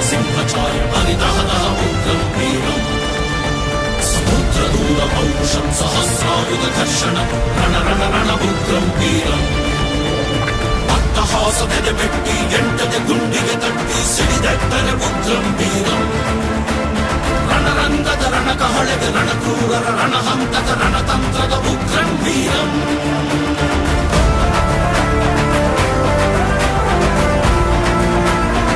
ಸಿಂಹಚಾಯ ಪರಿದಹನಃ ಉಗ್ರಂ ವೀರಂ ಸಮುದ್ರದೂರ ಪೌರುಷಂ ಸಹಸ್ರಾಯುಧ ಘರ್ಷಣ ರಣ ರಣ ರಣ ಉಗ್ರಂ ವೀರಂ ಅಟ್ಟಹಾಸದ ಬೆಟ್ಟಿ ಎಂಟದೆ ಗುಂಡಿಗೆ ತಟ್ಟಿ ಸಿಡಿದೆಟ್ಟರೆ ಉಗ್ರಂ ವೀರಂ ರಣರಂಗದ ರಣಕಹಳೆಗೆ ರಣಕ್ರೂರರ ರಣಹಂತಕ ರಣತಂತ್ರದ ಉಗ್ರಂ ವೀರಂ